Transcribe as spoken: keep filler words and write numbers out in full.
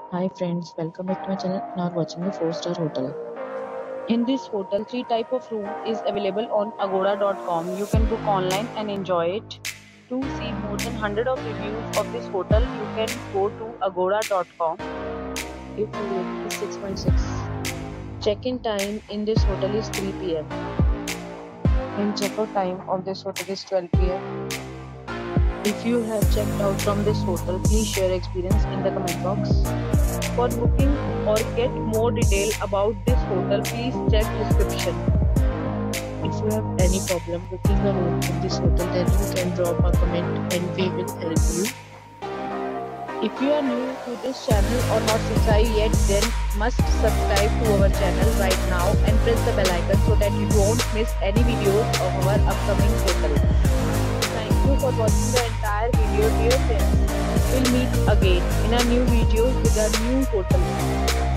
Hi friends, welcome back to my channel. Now watching a four star hotel. In this hotel, three type of room is available on agoda dot com. You can book online and enjoy it. To see more than one hundred of reviews of this hotel, you can go to agoda dot com. If you rate it is six point six. Check-in time in this hotel is three p m and check-out time of this hotel is twelve p m If you have checked out from this hotel, please share experience in the comment box. For booking or get more detail about this hotel, please check description. If you have any problem booking a room in this hotel, then you can drop a comment and we will help you. If you are new to this channel or not subscribed yet, then must subscribe to our channel right now and press the bell icon so that you won't miss any videos of our upcoming hotel. Thank you for watching the entire video, dear friends. We'll meet again in a new video with a new hotel.